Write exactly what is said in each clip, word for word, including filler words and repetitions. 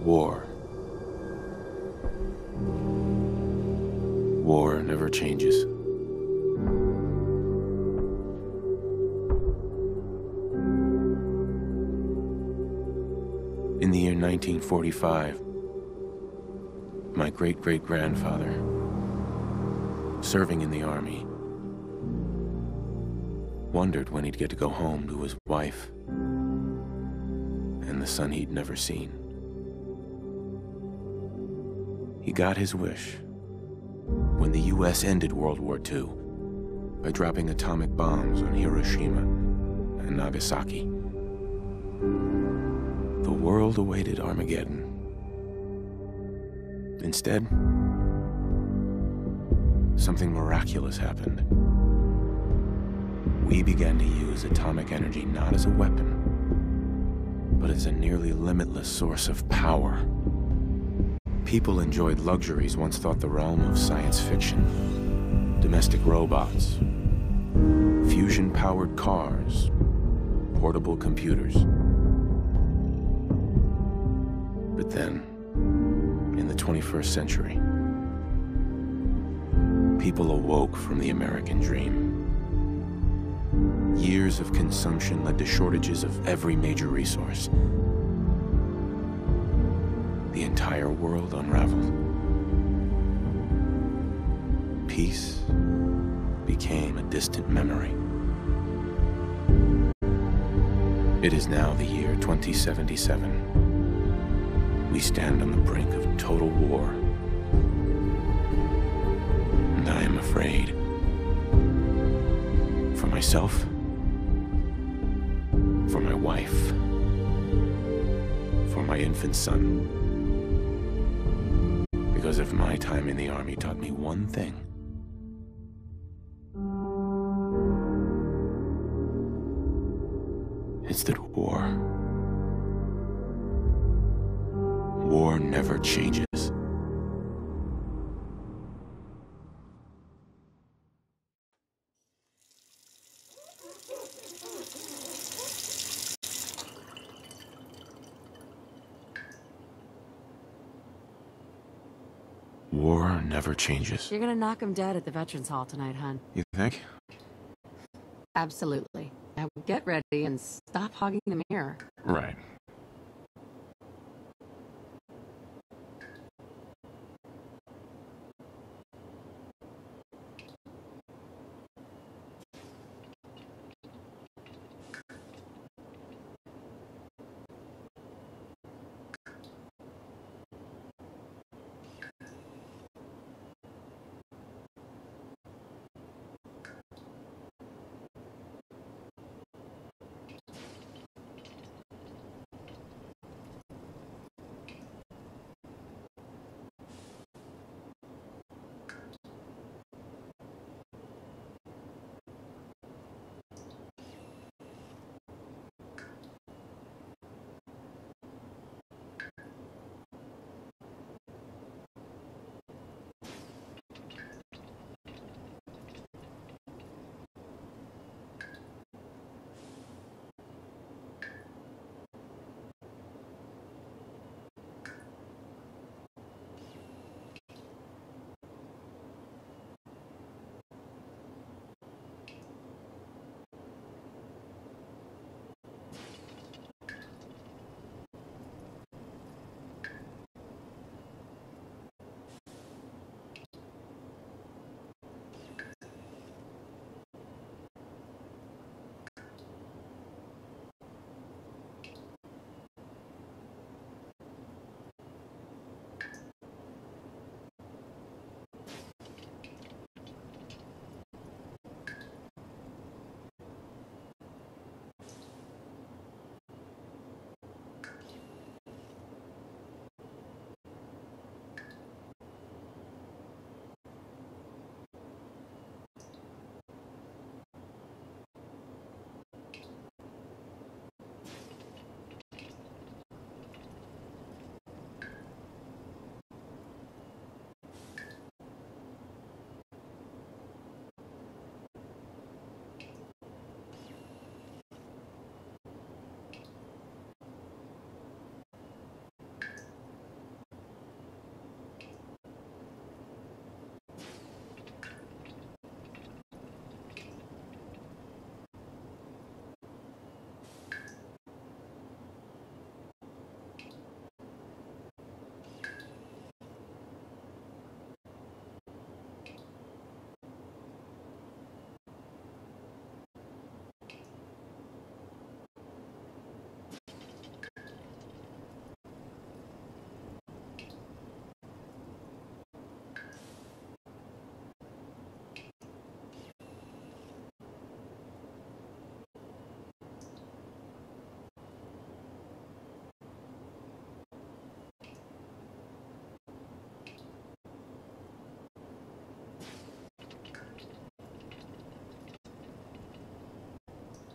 War. War never changes. In the year nineteen forty-five, my great-great-grandfather, serving in the army, wondered when he'd get to go home to his wife and the son he'd never seen. He got his wish when the U S ended World War Two by dropping atomic bombs on Hiroshima and Nagasaki. The world awaited Armageddon. Instead, something miraculous happened. We began to use atomic energy not as a weapon, but as a nearly limitless source of power. People enjoyed luxuries once thought the realm of science fiction. Domestic robots, fusion-powered cars, portable computers. But then, in the twenty-first century, people awoke from the American dream. Years of consumption led to shortages of every major resource. The entire world unraveled. Peace became a distant memory. It is now the year twenty seventy-seven. We stand on the brink of total war. And I am afraid. For myself, for my wife, for my infant son. Because if my time in the army taught me one thing, it's that war, war never changes. War never changes. You're gonna knock him dead at the Veterans Hall tonight, hon. You think? Absolutely. Now get ready and stop hogging the mirror. Right.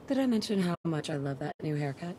Did I mention how much I love that new haircut?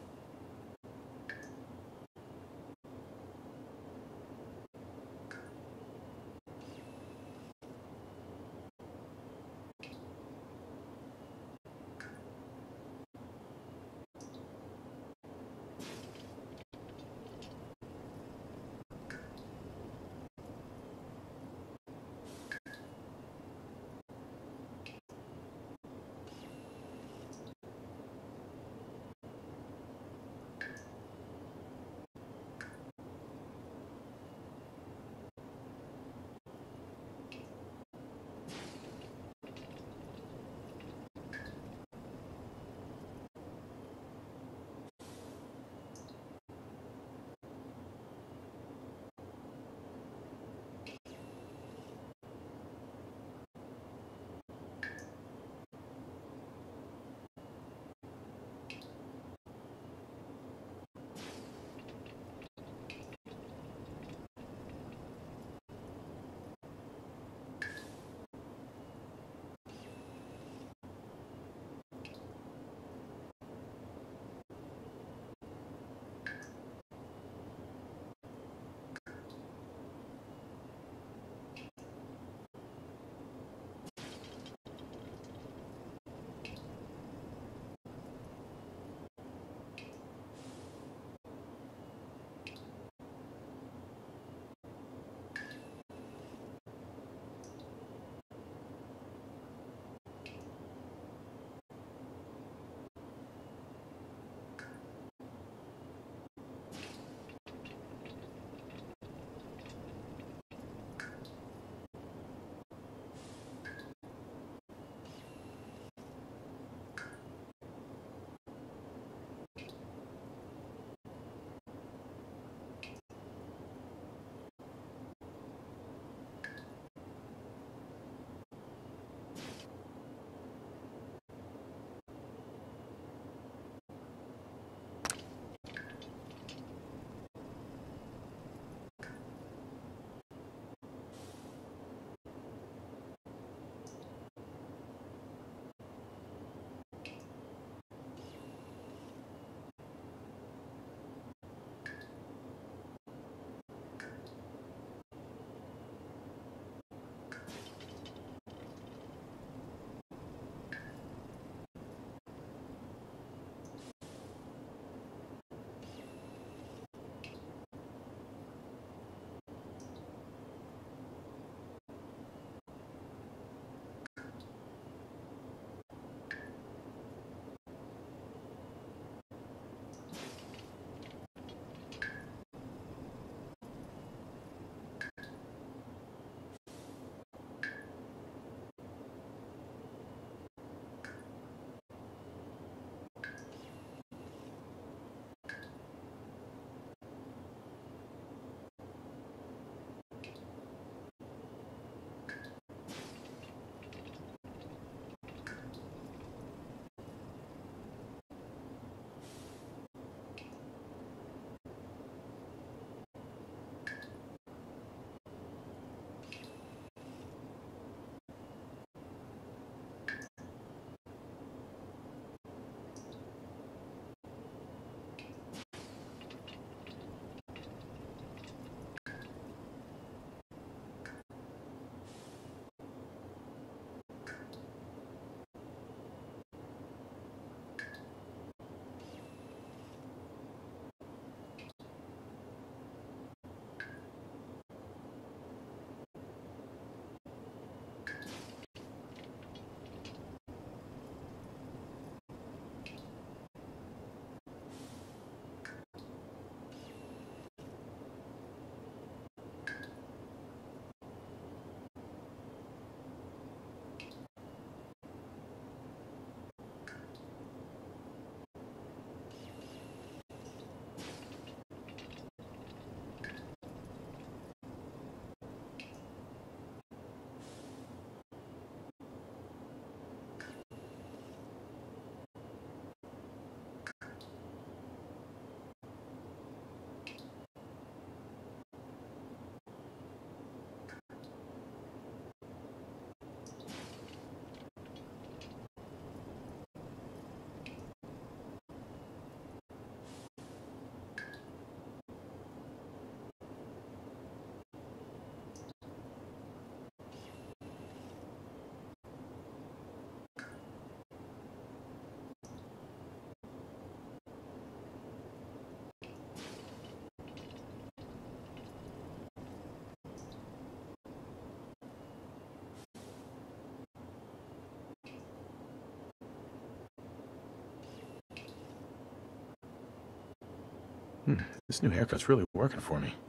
Hmm, this new haircut's really working for me.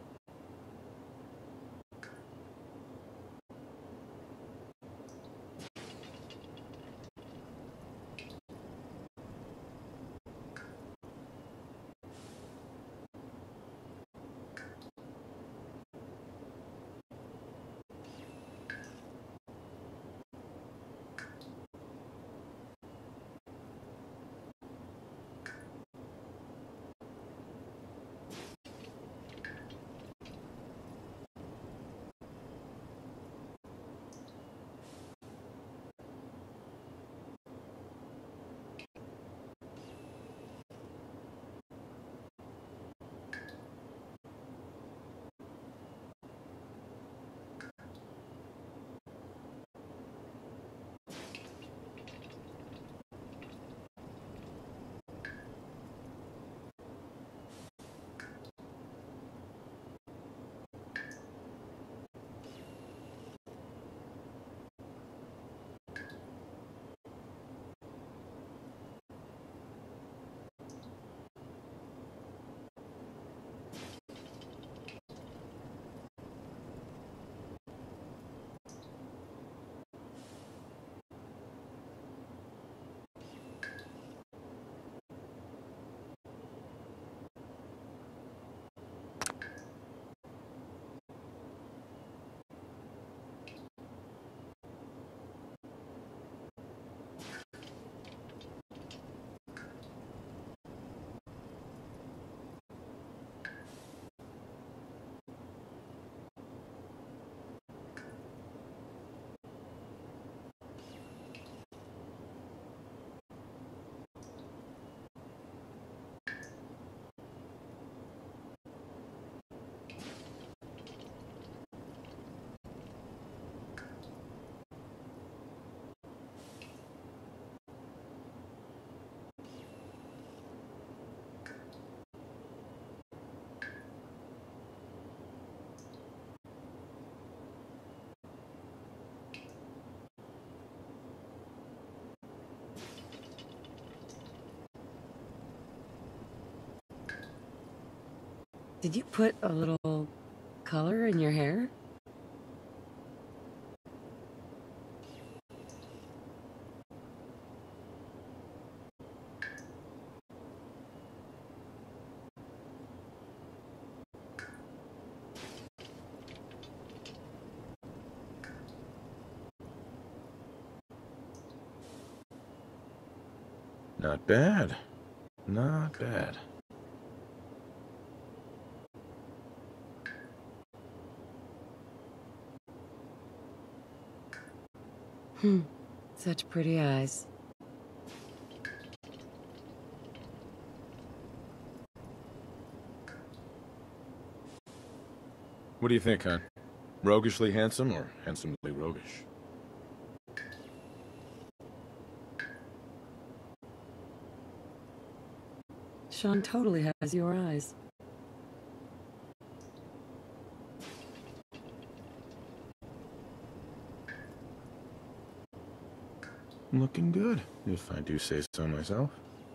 Did you put a little color in your hair? Not bad. Not bad. Hmm. Such pretty eyes. What do you think, hon? Roguishly handsome or handsomely roguish? Sean totally has your eyes. Looking good, if I do say so myself.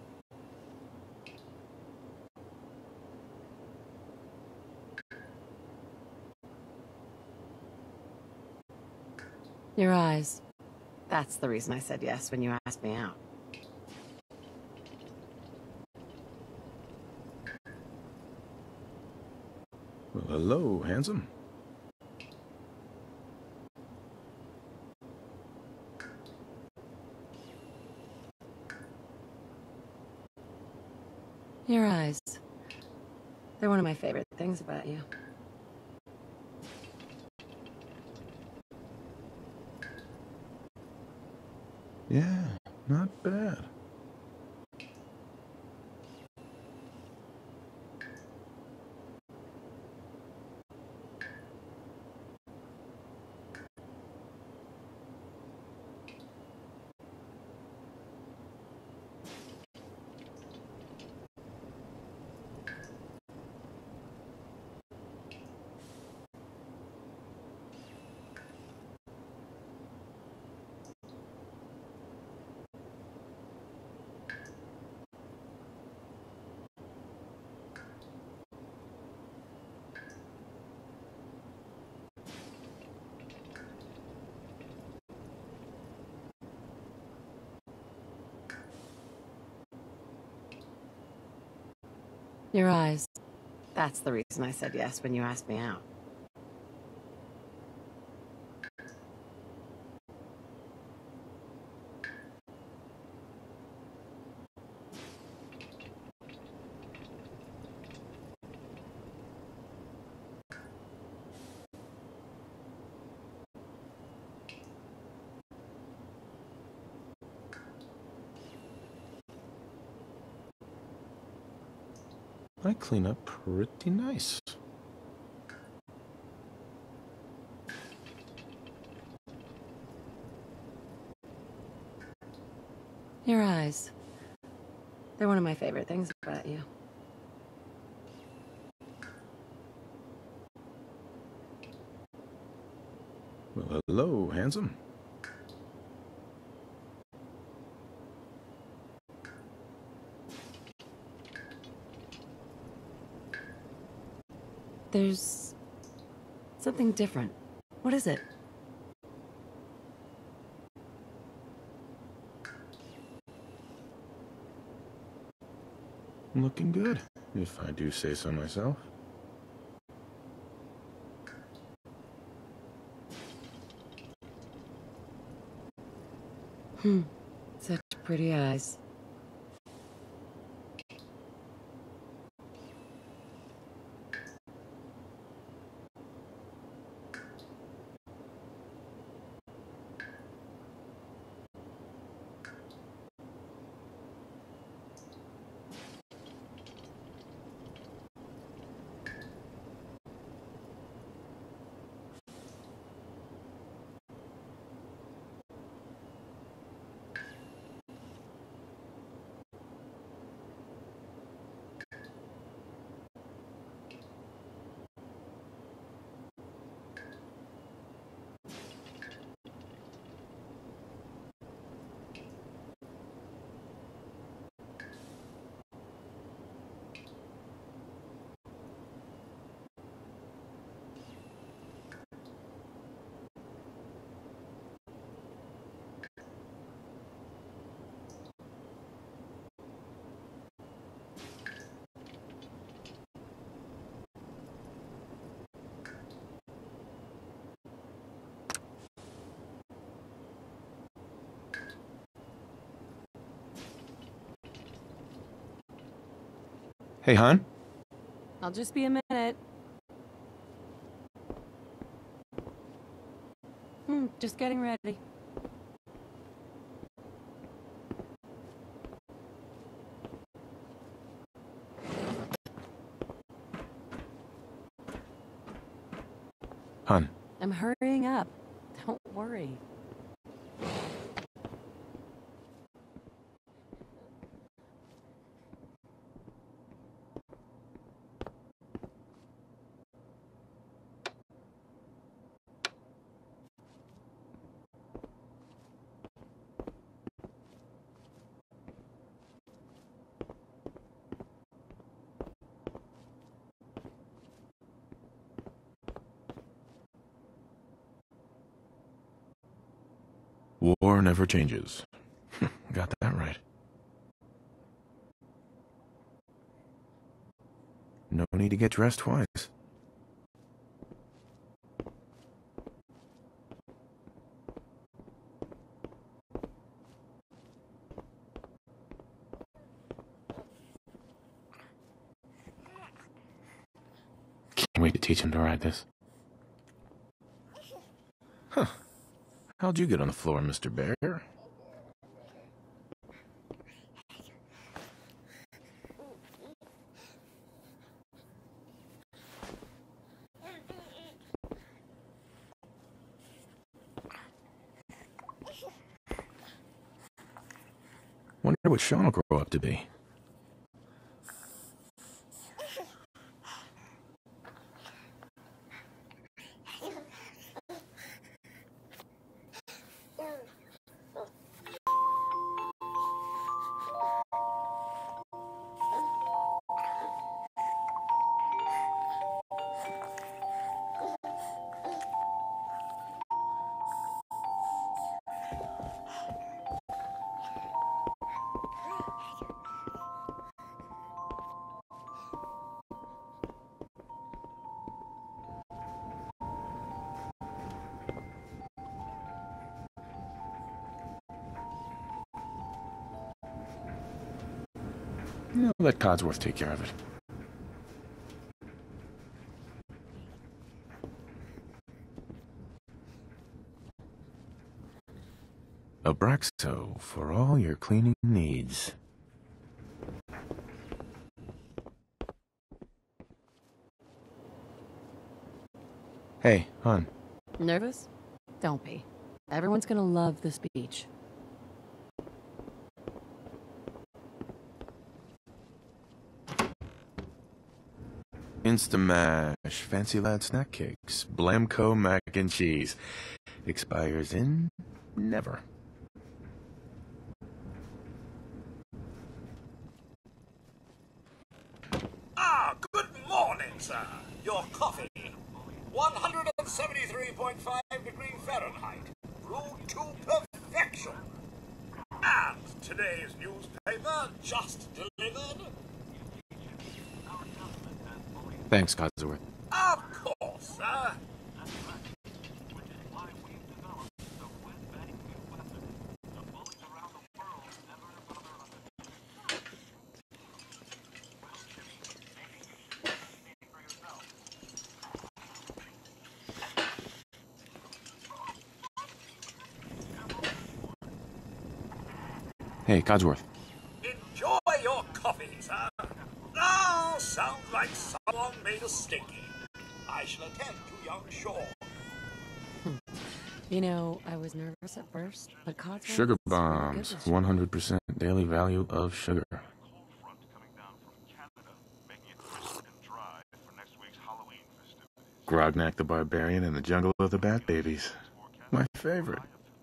Your eyes. That's the reason I said yes when you asked me out. Well, hello, handsome. Your eyes. They're one of my favorite things about you. Yeah, not bad. Your eyes. That's the reason I said yes when you asked me out. I clean up pretty nice. Your eyes. They're one of my favorite things about you. Well, hello, handsome. There's something different. What is it? Looking good, if I do say so myself. Hmm. Such pretty eyes. Hey, hon? I'll just be a minute. Hmm, just getting ready. Hon. I'm hurrying up. Don't worry. War never changes. Got that right. No need to get dressed twice. Can't wait to teach him to ride this. Huh. How'd you get on the floor, Mister Bear? Wonder what Sean will grow up to be. No, let Codsworth take care of it. Abraxo for all your cleaning needs. Hey, hon. Nervous? Don't be. Everyone's gonna love this beach. Instamash, Fancy Lad Snack Cakes, Blamco Mac and Cheese. Expires in... never. Ah, good morning, sir. Your coffee. one hundred seventy-three point five degree Fahrenheit. Brewed to perfection. And today's newspaper just delivered. Thanks, Codsworth. Of course, sir. Hey, Codsworth. Enjoy your coffee, sir. Oh, sounds like someone made a stinky. I shall attend to young Shaw. You know, I was nervous at first, but Codsworth... Sugar is really good bombs, this one hundred percent daily value of sugar. Grognak the Barbarian and the Jungle of the Bat Babies. My favorite.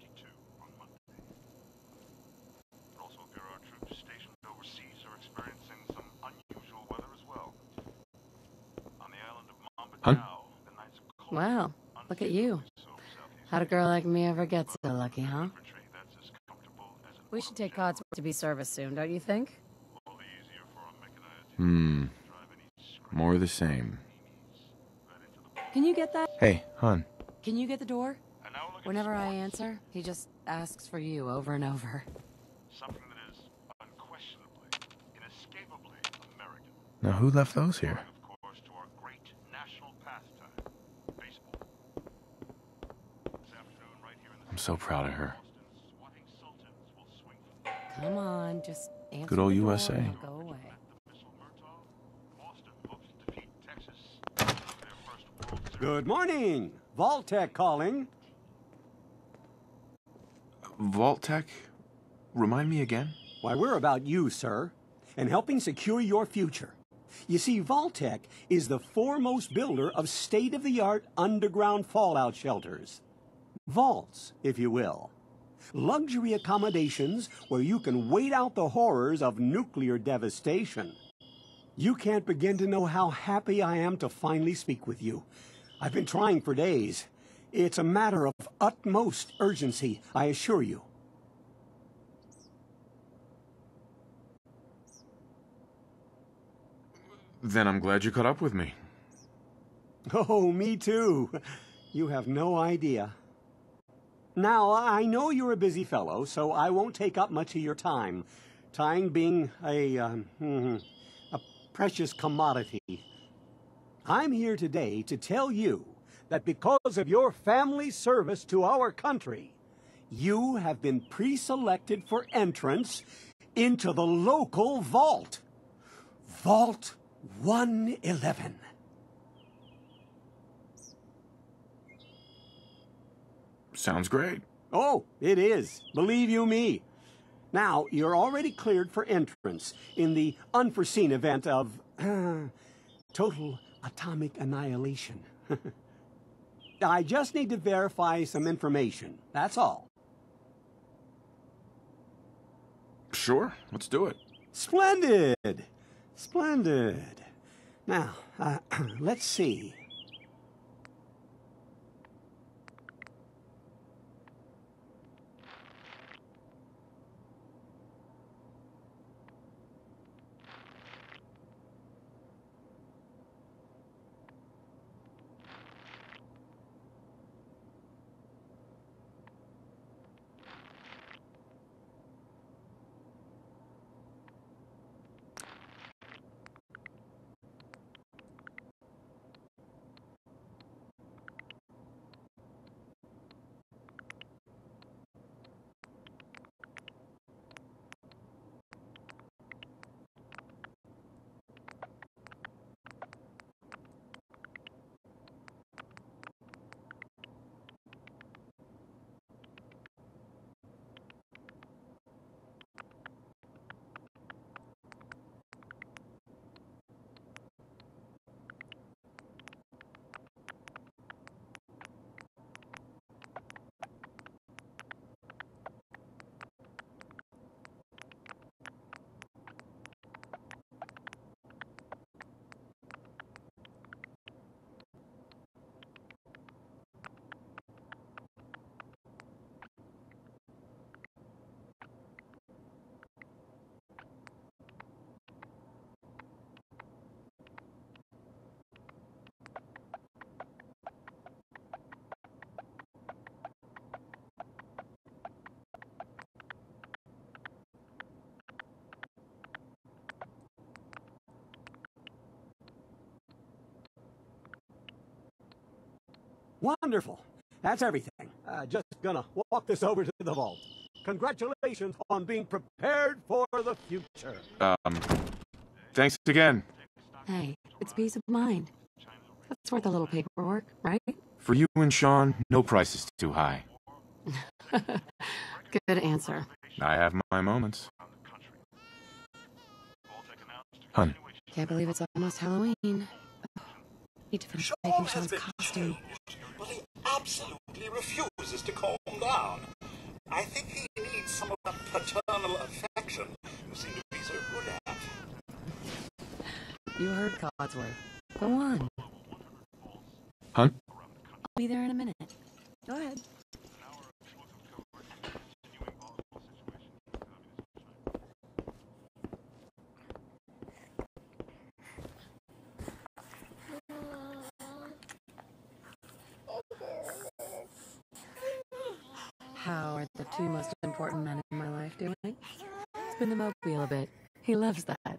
Hun? Wow, look at you. How'd a girl like me ever get so lucky, huh? We should take Codsworth to be serviced soon, don't you think? Hmm. More of the same. Can you get that? Hey, hon. Can you get the door? Whenever I answer, he just asks for you over and over. Something that is unquestionably, inescapably American. Now who left those here? Of course, to our great national pastime, baseball. This afternoon, right here in the I'm so proud of her. Boston, swatting sultans will swing for Come on, just answer Good old the U door S A. and go away. the missile Murtaugh. Boston hopes to defeat Texas. Their first World Series. Good morning. Vault-Tec calling. Vault-Tec? Remind me again? Why, we're about you, sir, and helping secure your future. You see, Vault-Tec is the foremost builder of state-of-the-art underground fallout shelters. Vaults, if you will. Luxury accommodations where you can wait out the horrors of nuclear devastation. You can't begin to know how happy I am to finally speak with you. I've been trying for days. It's a matter of utmost urgency, I assure you. Then I'm glad you caught up with me. Oh, me too. You have no idea. Now, I know you're a busy fellow, so I won't take up much of your time. Time being a, um, hmm, a precious commodity. I'm here today to tell you that because of your family service to our country, you have been pre-selected for entrance into the local vault. Vault one eleven. Sounds great. Oh, it is. Believe you me. Now, you're already cleared for entrance in the unforeseen event of uh, total atomic annihilation. I just need to verify some information. That's all. Sure, let's do it. Splendid. Splendid. Now, uh, let's see. Wonderful. That's everything. Uh, just gonna walk this over to the vault. Congratulations on being prepared for the future. Um, thanks again. Hey, it's peace of mind. That's worth a little paperwork, right? For you and Sean, no price is too high. Good answer. I have my moments. Hun. Can't believe it's almost Halloween. Need to finish making Sean's costume. Changed, but he absolutely refuses to calm down. I think he needs some of that paternal affection you seem to be so good at. You heard Codsworth. Go on. Hun? I'll be there in a minute. Go ahead. How are the two most important men in my life doing? Spin the mobile a bit. He loves that.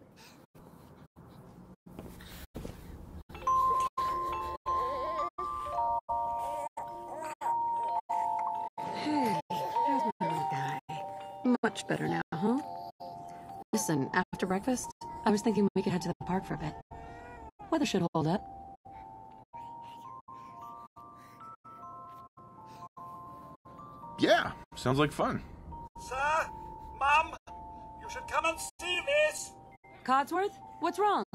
Hey, there's my little guy. Much better now, huh? Listen, after breakfast, I was thinking we could head to the park for a bit. Weather should hold up. Yeah, sounds like fun. Sir, Mum, you should come and see this. Codsworth, what's wrong?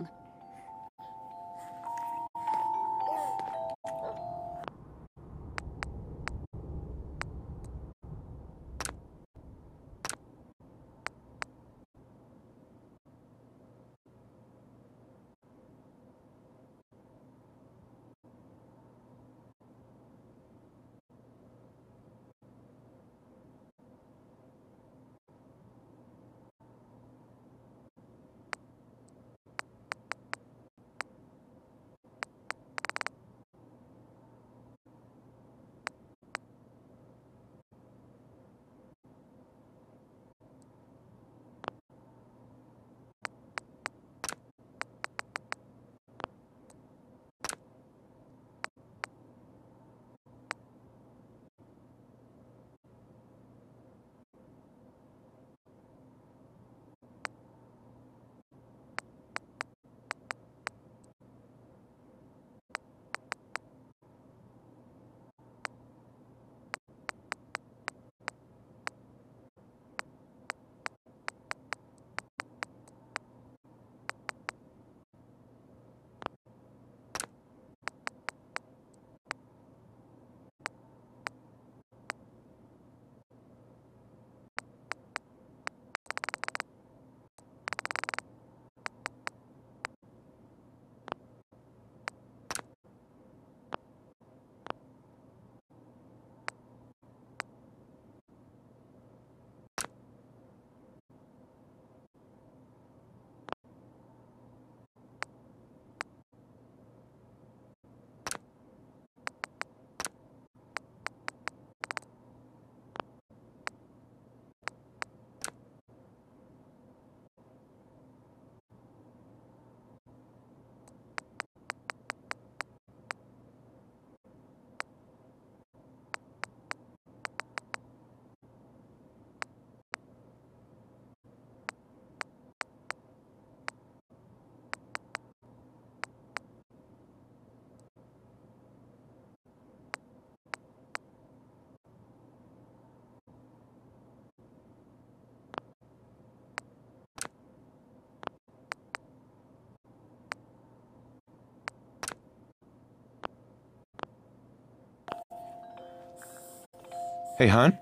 Hey, hon?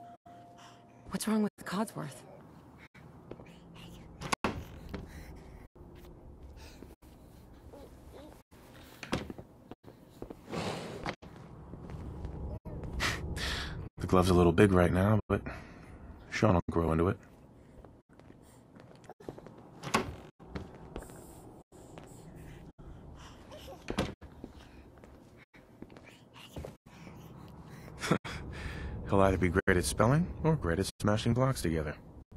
What's wrong with Codsworth? The glove's a little big right now, but Sean will grow into it. He'll either be great at spelling or great at smashing blocks together.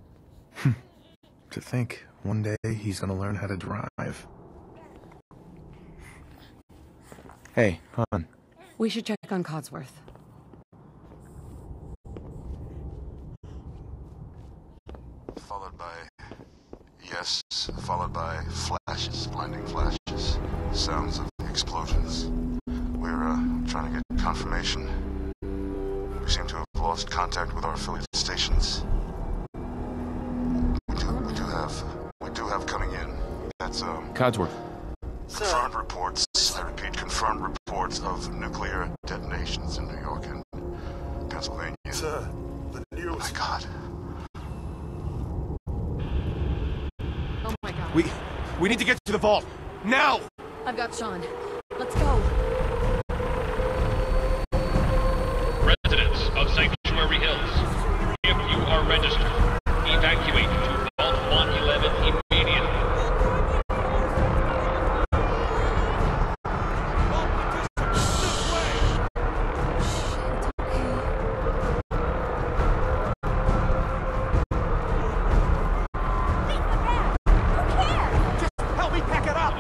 To think, one day he's gonna learn how to drive. Hey, hon. We should check on Codsworth. Followed by... Yes, followed by flashes, blinding flashes. Sounds of explosions. We're, uh, trying to get confirmation. We seem to have lost contact with our affiliate stations. We do, we do have... We do have coming in. That's, um... Codsworth. Confirmed reports, I repeat, confirmed reports of nuclear detonations in New York and Pennsylvania. Sir, the news... Oh my God. Oh my god. We... we need to get to the vault! Now! I've got Sean. Let's go. Residents of Sanctuary Hills, if you are registered, evacuate to Vault one eleven immediately. Help me pack it up!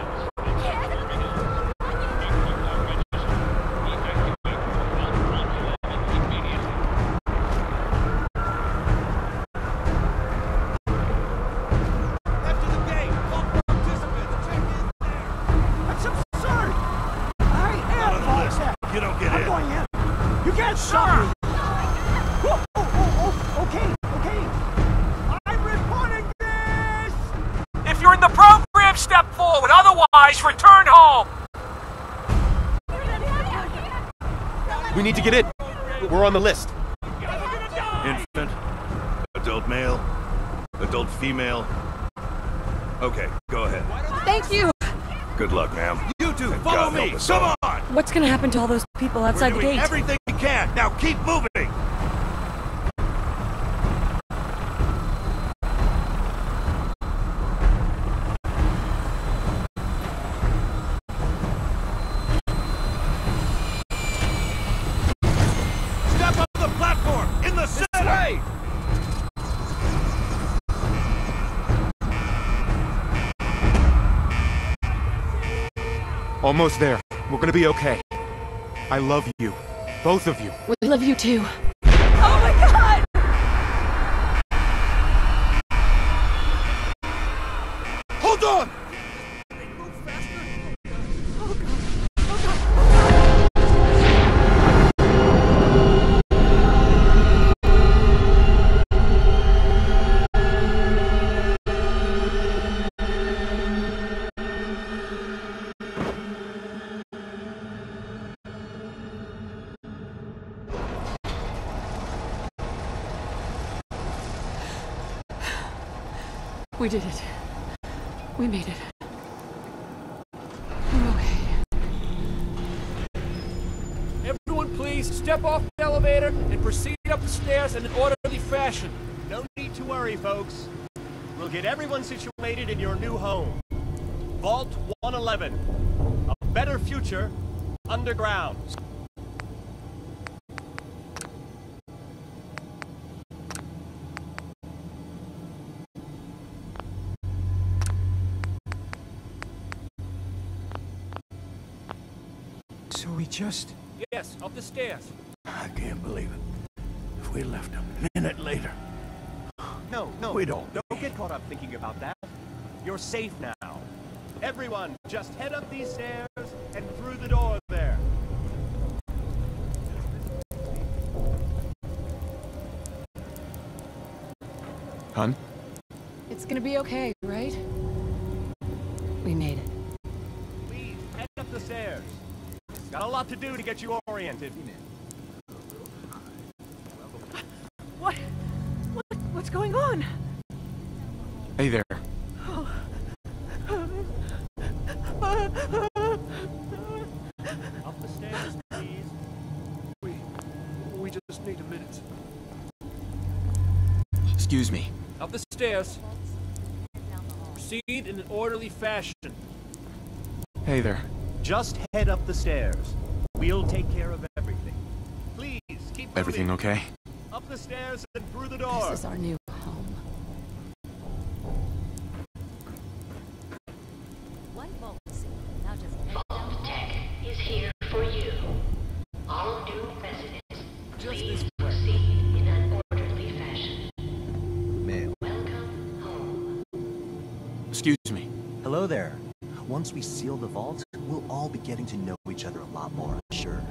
After the game, all participants, check in there! That's absurd! I am Vault Tech! You don't get I'm in. going in! You can't stop me! Whoa, oh, oh, oh, okay, okay. I'm reporting this! If you're in the program, step forward. Otherwise, return home. We need to get in! We're on the list. Infant, adult male, adult female. Okay, go ahead. Thank you! Good luck, ma'am. You two, follow God me. help us Come all. on. What's gonna happen to all those people outside We're the doing gate? everything we can. Now keep moving. Step up the platform in the center. Almost there. We're gonna be okay. I love you. Both of you. We love you too. Hold on. We did it. We made it. We're okay. Everyone, please step off the elevator and proceed up the stairs in an orderly fashion. No need to worry, folks. We'll get everyone situated in your new home. Vault one eleven. A better future underground. So we just... Yes, up the stairs. I can't believe it. If we left a minute later... No, no. We don't. Don't get caught up thinking about that. You're safe now. Everyone, just head up these stairs and through the door there. Hun? It's gonna be okay, right? We made it. Please, head up the stairs. Got a lot to do to get you oriented. What? What? What's going on? Hey there. Up the stairs, please. We... we just need a minute. Excuse me. Up the stairs. Proceed in an orderly fashion. Hey there. Just head up the stairs. We'll take care of everything. Please, keep moving. Everything okay? Up the stairs and through the door. This is our new home. White Vault. Now just head down. Tech is here for you. Excuse me. Hello there. Once we seal the vault, we'll all be getting to know each other a lot more, I'm sure.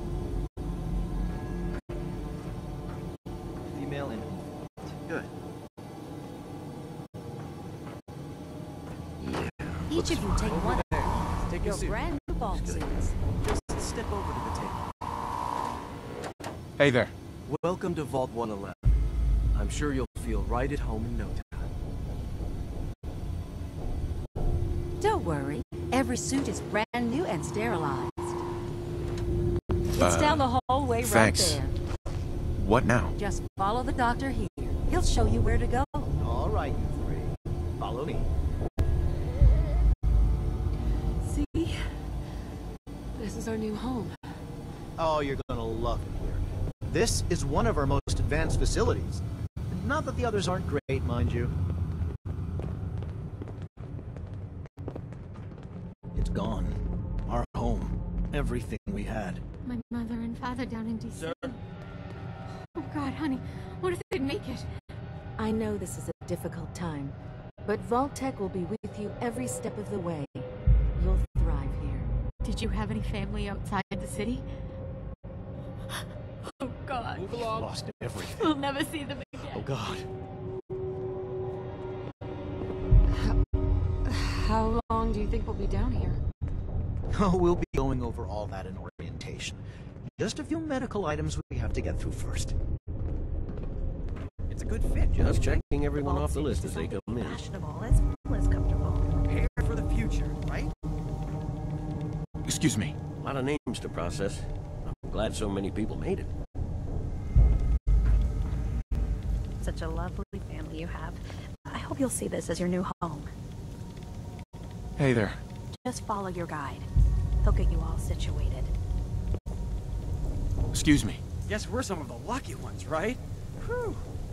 Female and good. Yeah. Each of you take one of Take your a seat. brand new vault suits. Just step over to the table. Hey there. Welcome to Vault one eleven. I'm sure you'll feel right at home in no time. Don't worry. Every suit is brand new and sterilized. It's Uh, down the hallway thanks. right there. What now? Just follow the doctor here. He'll show you where to go. All right, you three. Follow me. See? This is our new home. Oh, you're gonna love it here. This is one of our most advanced facilities. Not that the others aren't great, mind you. It's gone. Our home. Everything we had. My mother and father down in D C. Sir? Oh God, honey, what if they make it? I know this is a difficult time, but Vault-Tec will be with you every step of the way. You'll thrive here. Did you have any family outside the city? Oh God. Move along. Lost everything. We'll never see them again. Oh God. How long do you think we'll be down here? Oh, we'll be going over all that in orientation. Just a few medical items we have to get through first. It's a good fit. Just checking everyone off the list as they come in. Fashionable as well as comfortable. Prepare for the future, right? Excuse me. A lot of names to process. I'm glad so many people made it. Such a lovely family you have. I hope you'll see this as your new home. Hey there. Just follow your guide. He'll get you all situated. Excuse me. Guess we're some of the lucky ones, right? Whew.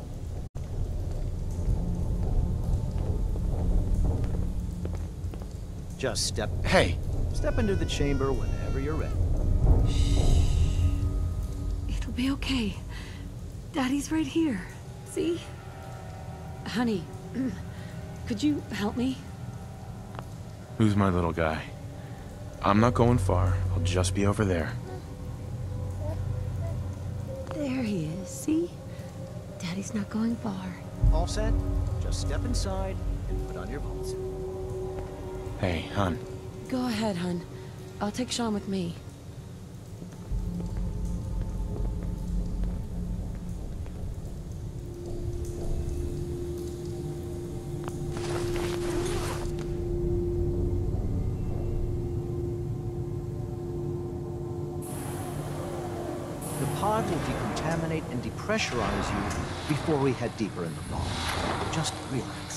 Just step... Hey. Step into the chamber whenever you're ready. It'll be okay. Daddy's right here. See? Honey, could you help me? Who's my little guy? I'm not going far. I'll just be over there. There he is, see? Daddy's not going far. All set? Just step inside and put on your vault suit. Hey, hon. Go ahead, hun. I'll take Sean with me. The pod will decontaminate and depressurize you before we head deeper in the vault. Just relax.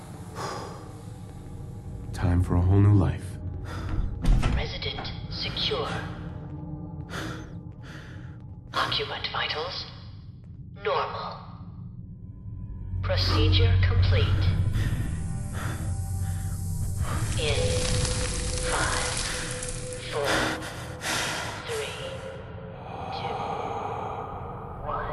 Time for a whole new life. Resident secure. Occupant vitals normal. Procedure complete. In five, four, three, two, one.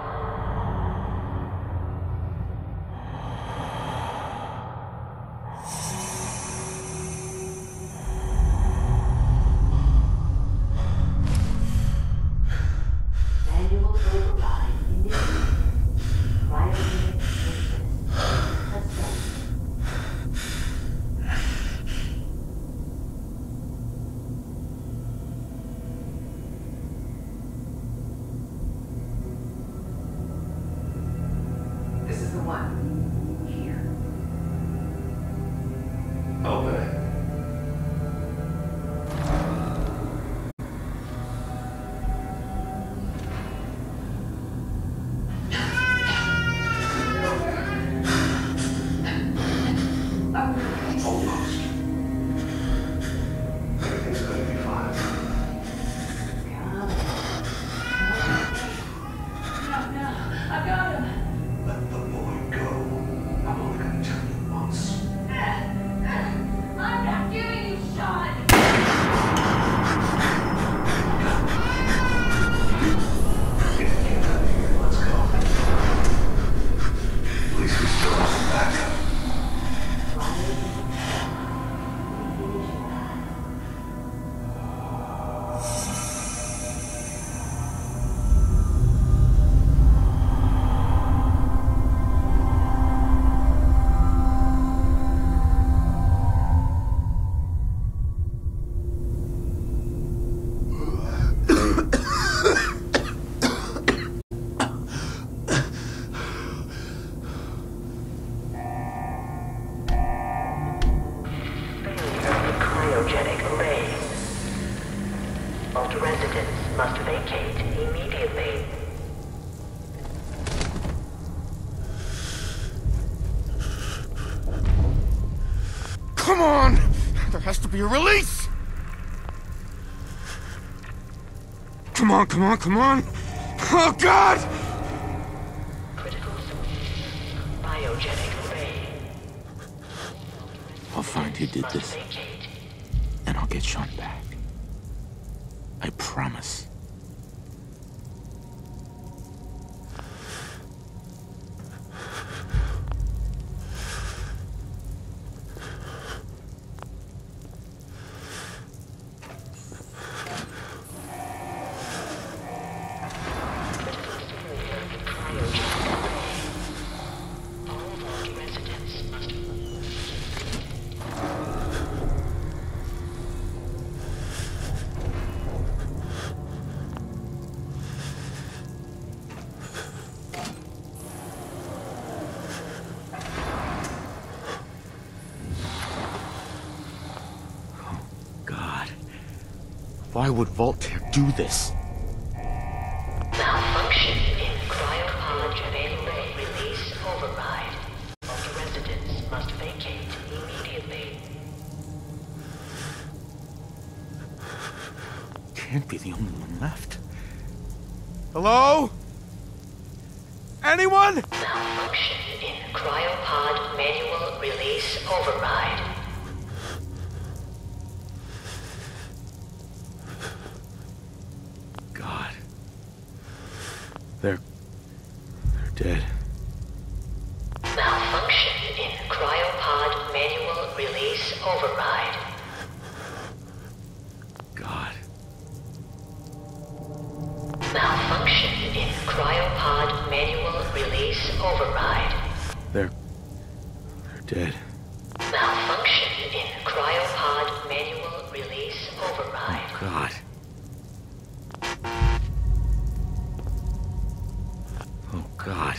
Manual override initiated. Cryogenic process assessed. This is the one. Here. Open it. Almost. Everything's gonna be fine. I got him. Let the boy go. I'm only gonna tell you once. I cryogenic array. Vault residents must vacate immediately. Come on! There has to be a release! Come on, come on, come on! Oh, God! Critical biogenic array. I'll find who did this, and I'll get Sean back. I promise. Why would Voltaire do this? Malfunction in cryopod array release override. Vault residents must vacate immediately. Can't be the only one left. Hello? Anyone? Malfunction in cryopod manual release override. They're... they're dead. Malfunction in cryopod manual release override. God. Malfunction in cryopod manual release override. They're... they're dead. Malfunction in cryopod manual release override. Oh, God. God.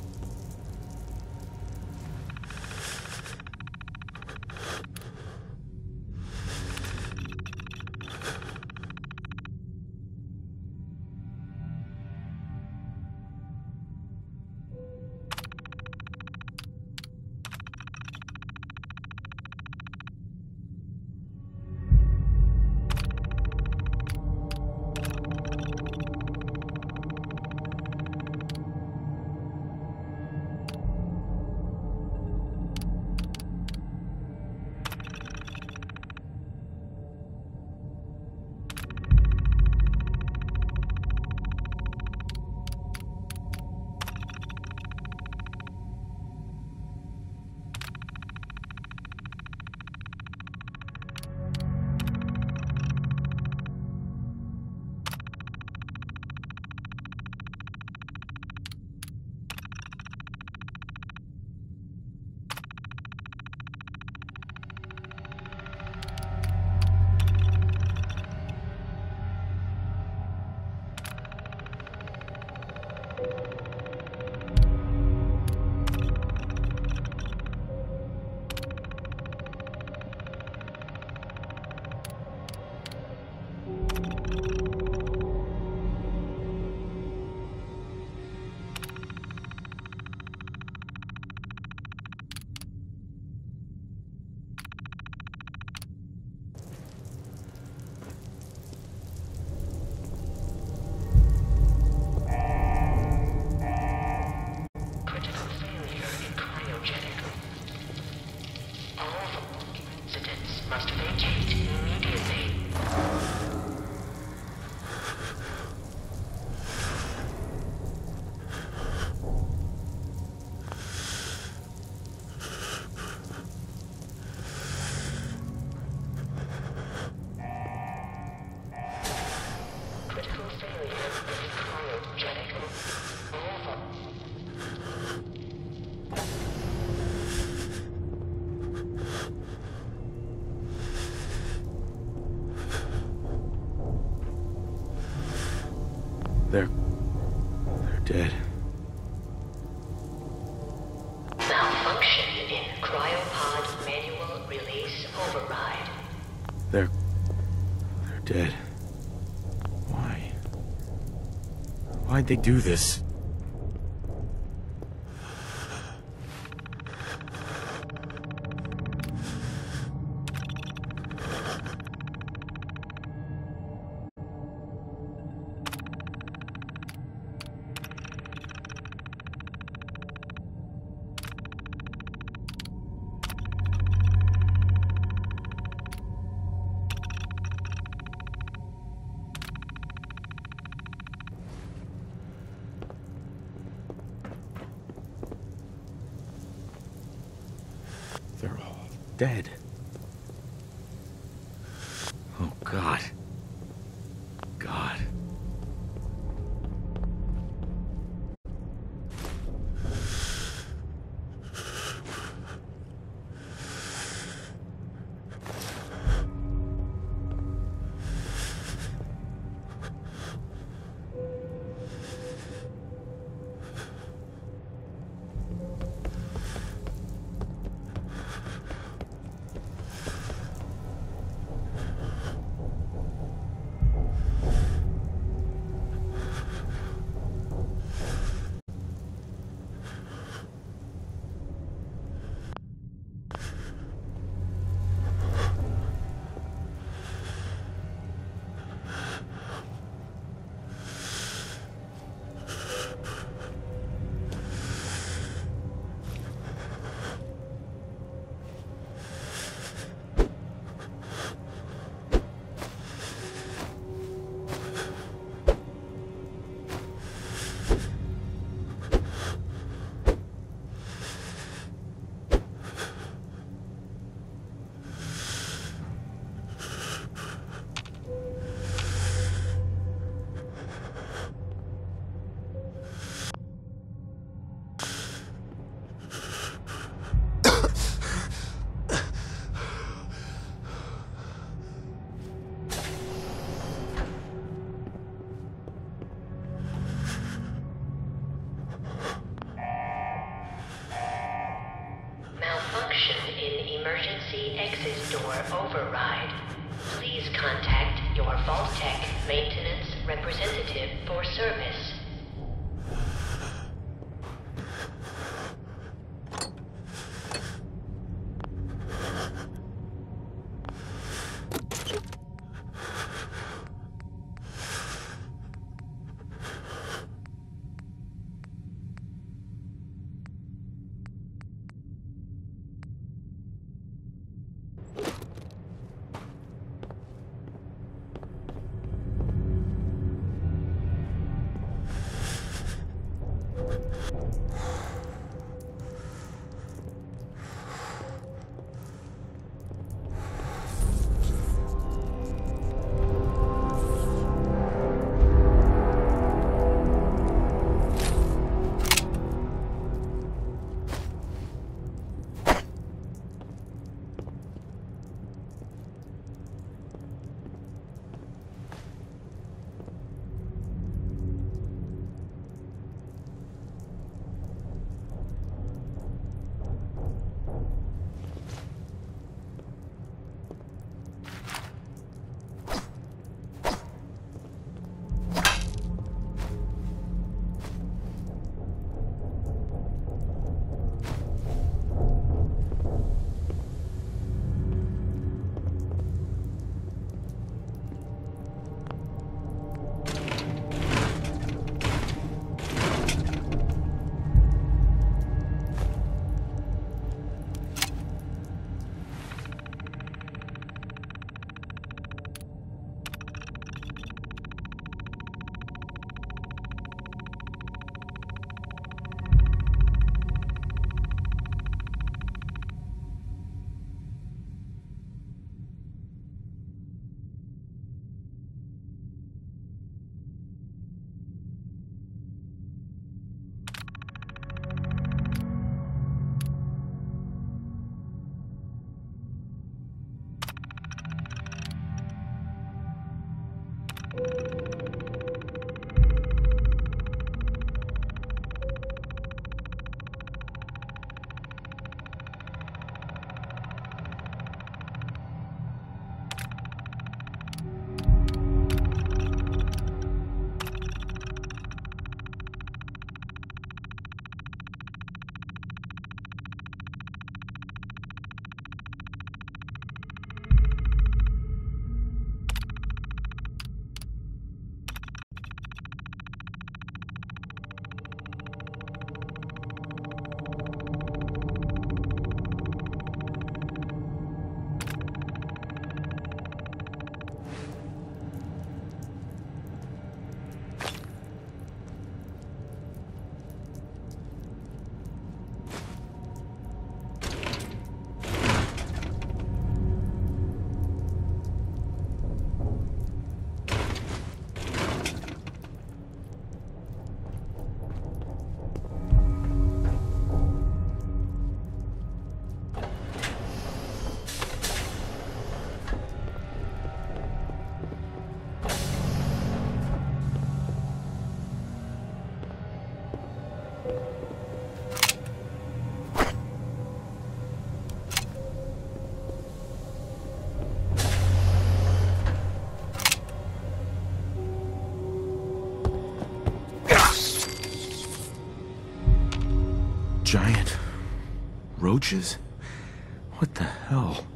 They're... they're dead. Malfunction in cryopod manual release override. They're... they're dead. Why? Why'd they do this? They're all dead. Oh, God. God. Malfunction in emergency exit door override. Please contact your Vault-Tec maintenance representative for service. Giant roaches? What the hell?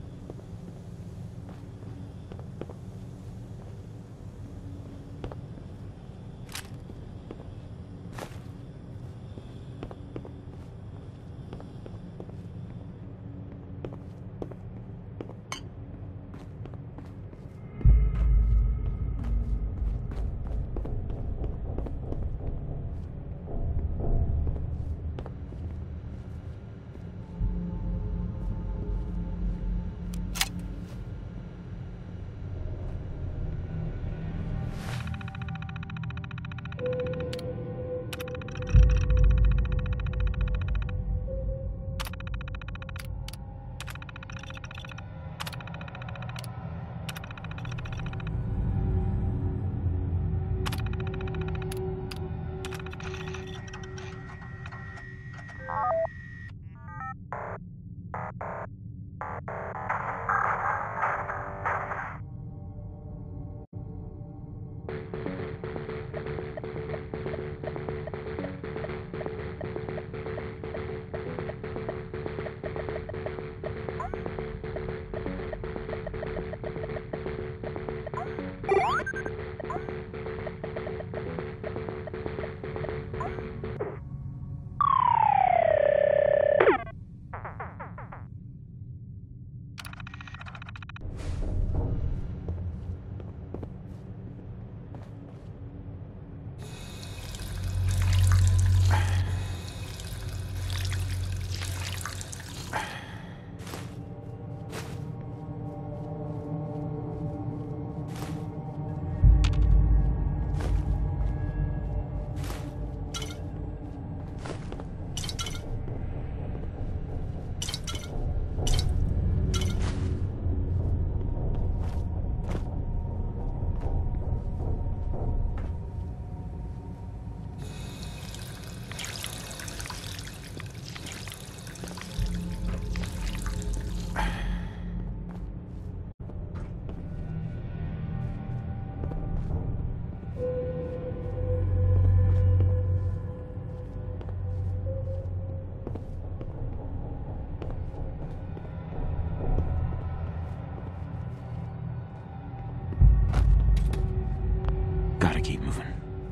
Gotta keep moving.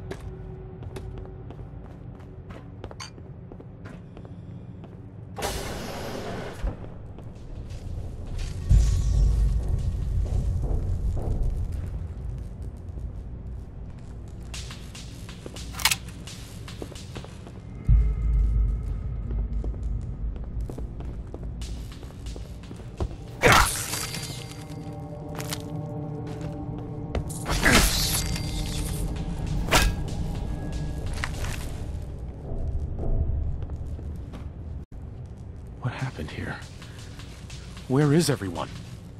What happened here? Where is everyone?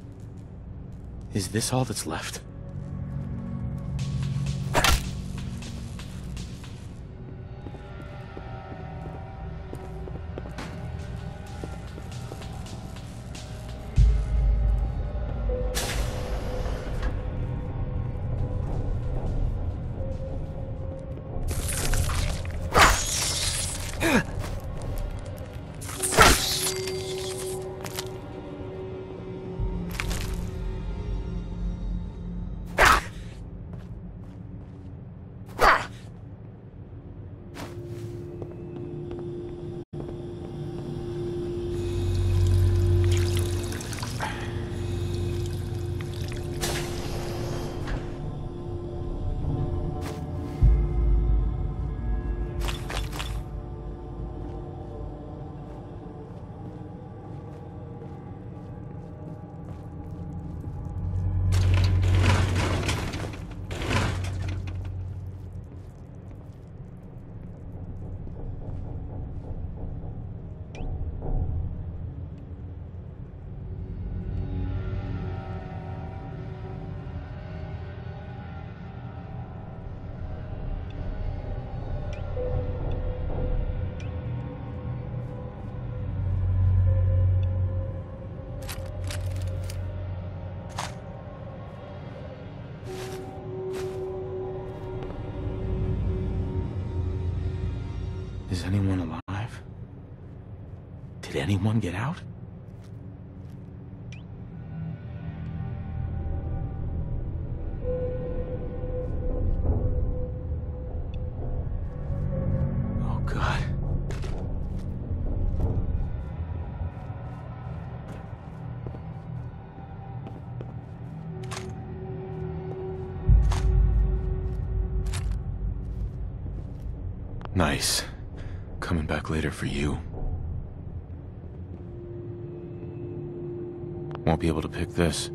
Is this all that's left? Is anyone alive? anyone get out? Oh, God. Nice. Coming back later for you. Won't be able to pick this.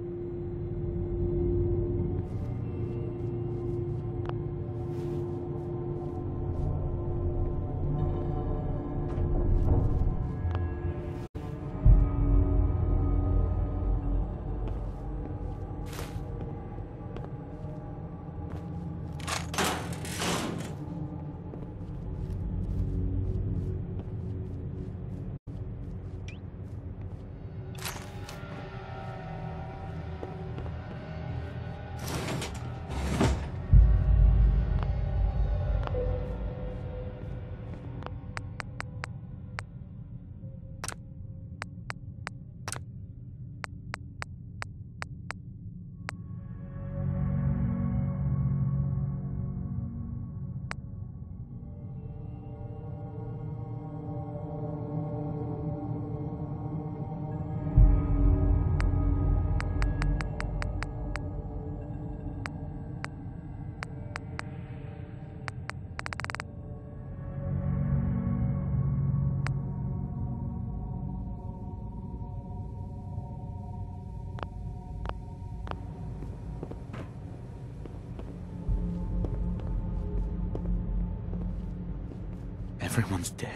Everyone's dead.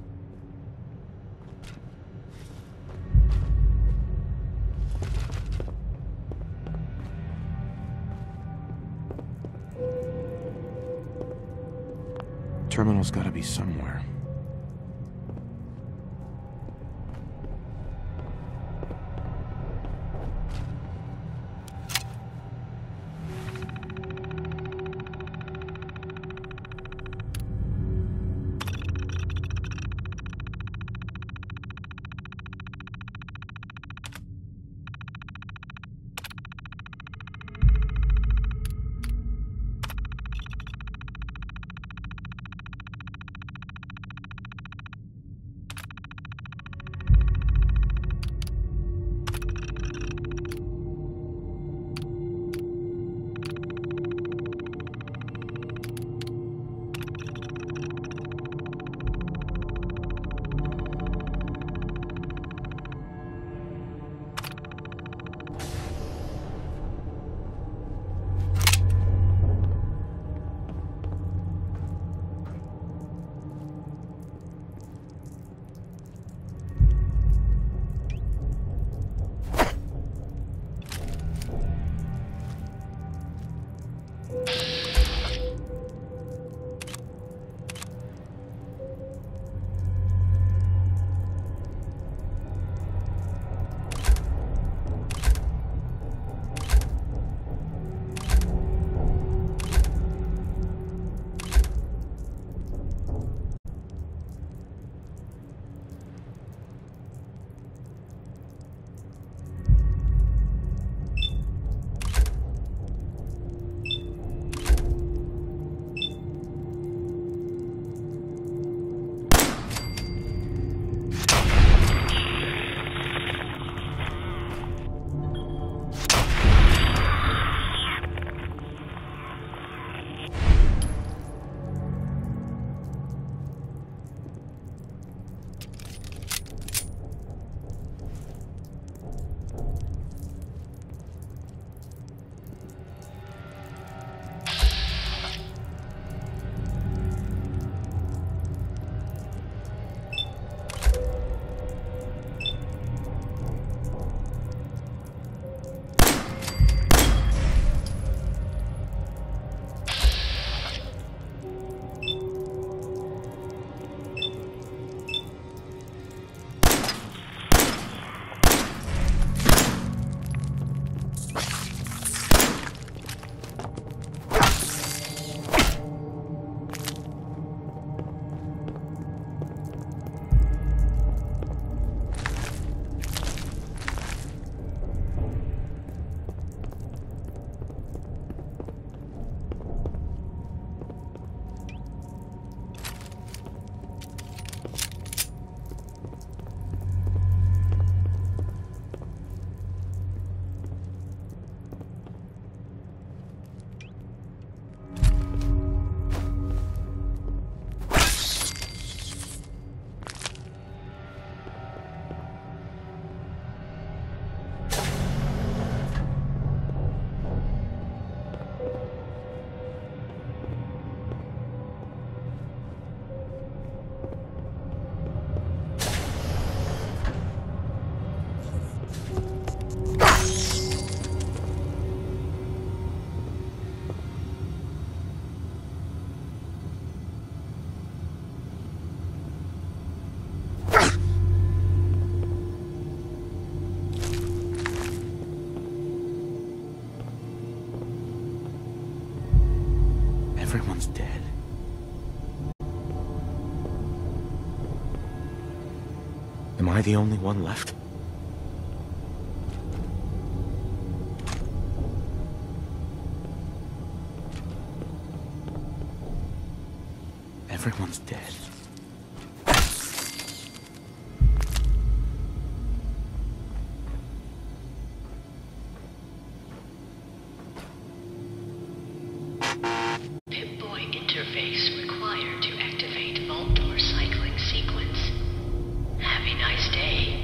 Terminal's gotta be somewhere. Everyone's dead. Am I the only one left? Everyone's dead. Pip-Boy interface required to activate vault door cycling sequence. Have a nice day.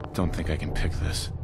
Don't think I can pick this.